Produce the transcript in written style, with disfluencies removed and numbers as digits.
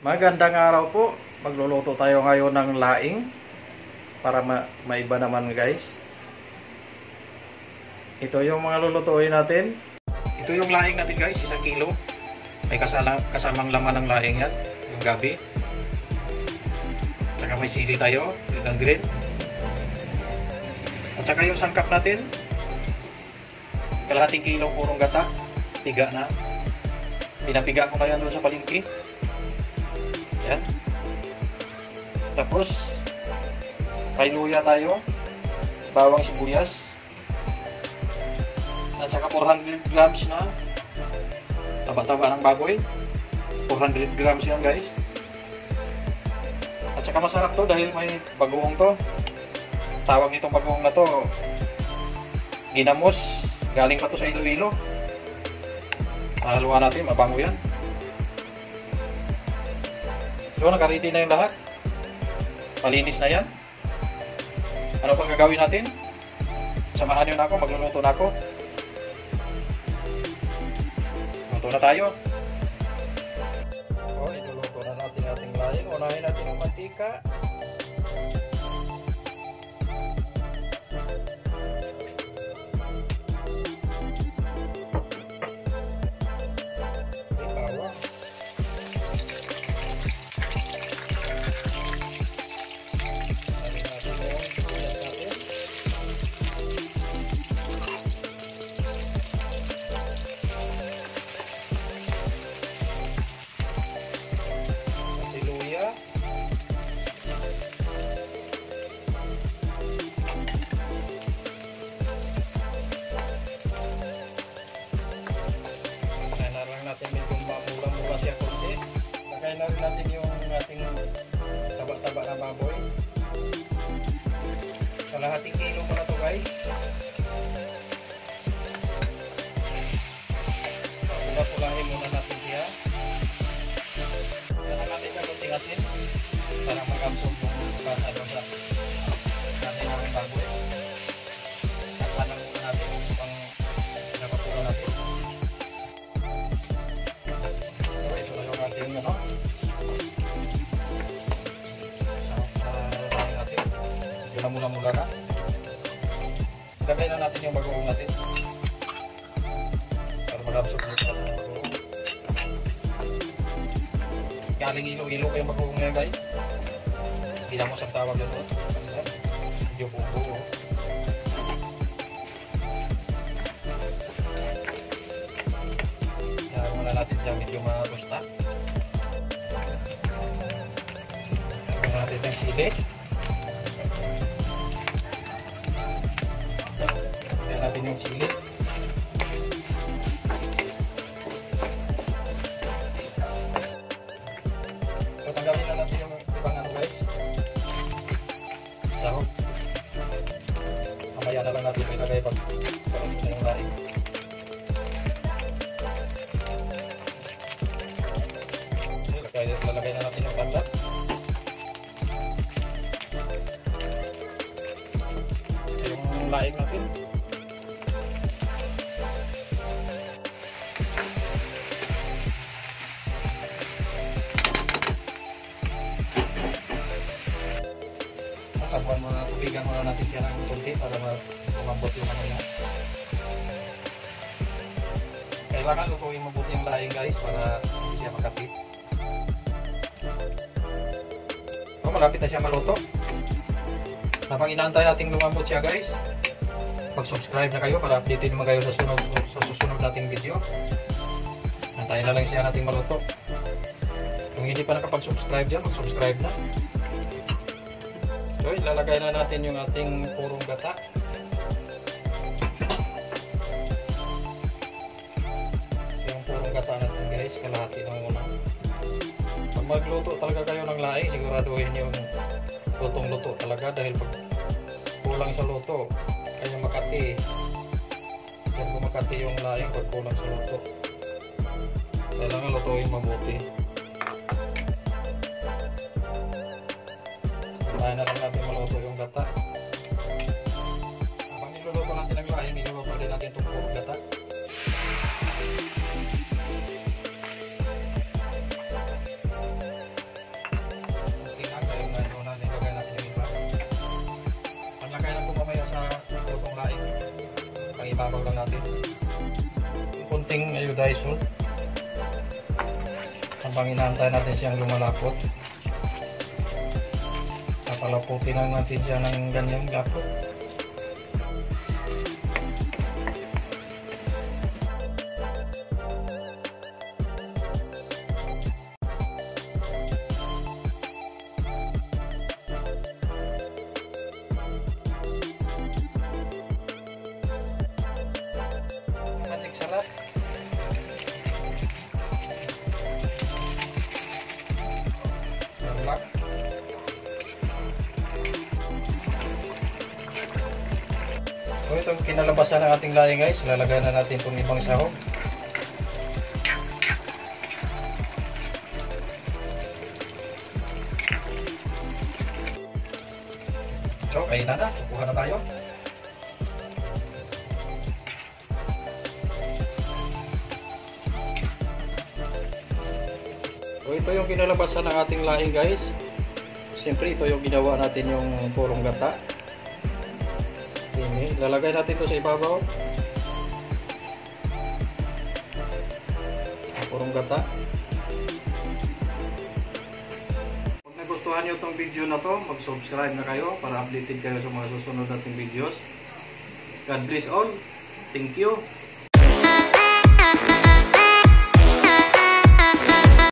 Magandang araw po. Magluluto tayo ngayon ng laing para maiba naman guys. Ito yung mga lulutuin natin. Ito yung laing natin guys, 1 kilo. May kasamang laman ng laing yan, yung gabi. Tsaka may sili tayo, yung green. At saka yung sangkap natin, kalahating kilong purong gata, piga na. Pinapiga ko na yan doon sa palengke. Yan. Tapos, may luya tayo, bawang sibuyas, at saka 400 grams na taba-taba ng baboy. 400 grams yan guys. At saka masarap to dahil may bagoong to. Tawag nitong bagoong na to, ginamos. Galing pa to sa Iloilo. Haluan natin, mabango yan. So, naka-ready na yung lahat. Malinis na yan. Ano pang gagawin natin? Samahan nyo na ako, magluluto na ako. Luto na tayo. O, iluluto na natin ating laing. Unahin natin ang mantika. Lagay na rin natin yung ating taba-taba na baboy. Kalahating kilo pa na to guys. Pula-pulahin muna natin siya. Yan ang natin sa kunting asin para mag-absorb yung kasa doon sa natin ng baboy. Takpanan muna natin yung pang napapula natin. So ito na yung ating ano. Mula-mula na. Lagay na natin yung bagoong natin para mag-absorb yung kasa ng bagoong. Galing ilo-ilo ko yung bagoong na guys. Ginamos ang tawag yun. Medyo buo-buo. Kaya muna natin siya medyo magusta. Lagyan natin yung sili. Lagyan natin yung sili. So, tanggalin na natin yung ibang ano guys. Sahog. Mamaya na lang natin ilagay pag karoon na yung laing. Lalagay na natin yung pandat. Yung laing natin. Takpan muna, tubigan muna natin siya ng kunti para umambot yung ano niya. Kailangan lutuin mabuti yung laing guys para hindi siya makapit. So, malapit na siya maluto. Habang inaantay nating lumambot siya guys, mag-subscribe na kayo para updated naman kayo sa susunod nating video. Antayin na lang siya nating maluto. Kung hindi pa nakapag-subscribe dyan, mag-subscribe na. So, ilalagay na natin yung ating purong gata. Yung purong gata natin guys, kalahati ng muna. Pag magluto talaga kayo ng laing, siguraduhin yung lutong-luto talaga dahil pag kulang sa luto, kaya makati. Yan po makati yung laing pag kulang sa luto. Kailangan lutuin mabuti. Kaya na lang natin maluto yung gata. Habang niluluto natin ang laing, niluluto din natin itong purong gata. Pang-ibabaw lang natin. Kunting iodizol. Habang inaantay natin siyang lumalapot. Papalaputin lang natin siya ng ganyang lapot. Magic sarap. Sarap. So itong kinalabasan ng ating laing guys, lalagay na natin itong ibang sahog. So ayun na, kukuha na tayo. So ito yung kinalabasan ng ating laing guys. Siyempre ito yung ginawa natin yung purong gata. Ini, lalagay natin ito sa ibabaw. Purong gata. Kung nagustuhan nyo itong video na to, mag-subscribe na kayo para updated kayo sa mga susunod nating videos. God bless all. Thank you.